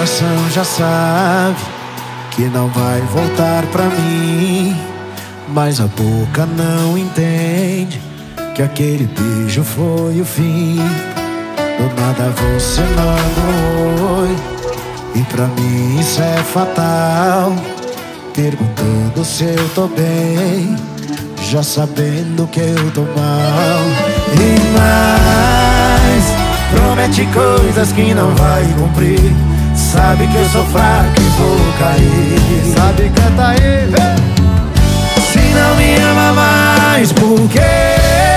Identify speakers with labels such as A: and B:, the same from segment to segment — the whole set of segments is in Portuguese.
A: coração já sabe que não vai voltar pra mim, mas a boca não entende que aquele beijo foi o fim. Do nada você manda um oi, e pra mim isso é fatal, perguntando se eu tô bem, já sabendo que eu tô mal. E mais, promete coisas que não vai cumprir, sabe que eu sou fraco e vou cair.
B: Sabe, canta aí, vem.
A: Se não me ama mais, por quê?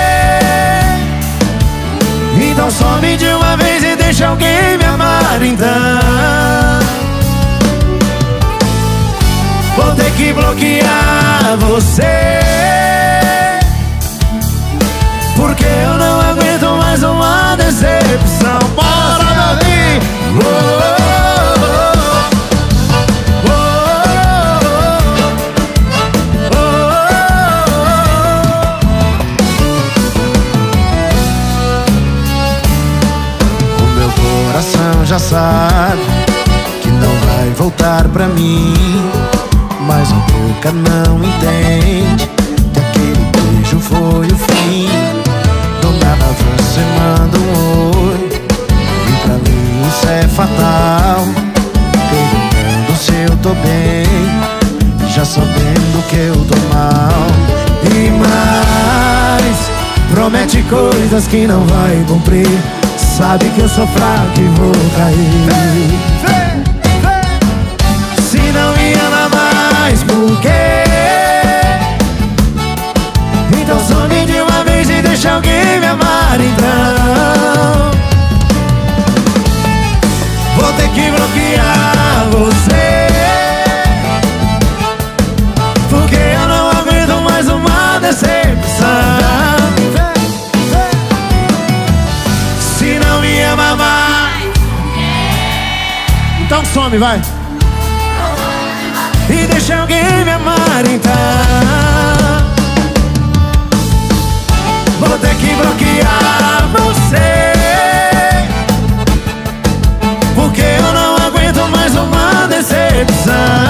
A: Então some de uma vez e deixa alguém me amar, então. Vou ter que bloquear você, porque eu não aguento mais uma decepção. Bora, Davi! O meu coração já sabe que não vai voltar pra mim, mas a boca não entende que aquele beijo foi o fim. Do nada você manda um oi, e pra mim isso é fatal, perguntando se eu tô bem, já sabendo que eu tô mal. E mais, promete coisas que não vai cumprir, sabe que eu sou fraco e vou cair. Se não me ama mais, por quê? Então some de uma vez e deixa alguém me amar, então. Vou ter que bloquear você, porque eu não aguento mais uma decepção. Se não me ama mais, então some, vai. E deixa alguém me amar, então. Vou ter que bloquear você, porque eu não aguento mais uma decepção.